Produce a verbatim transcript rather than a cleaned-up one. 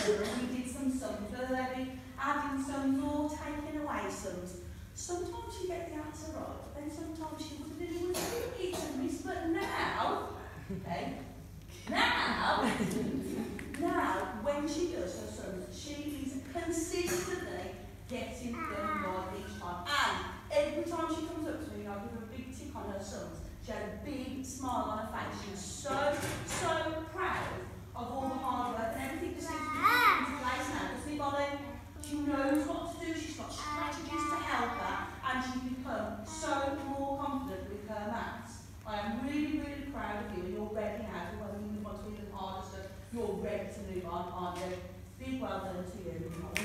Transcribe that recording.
we did some sums, whether they be adding sums or taking away sums. Sometimes you get the answer right, but then sometimes she wouldn't really was it to miss. But now, okay, now, now when she does her sums, she is consistently getting them right each time. And every time she comes up to me, I give her a big tick on her sums. She had a big smile on her face. She was so, so proud of all the hard work and everything just seems to be put into place now. Doesn't it, Molly? She knows what to do. She's got strategies to help her, and she's become so more confident with her maths. I am really, really proud of you, and you're ready now. When you move on to even harder stuff, you're ready to move on, aren't you? Big well done to you.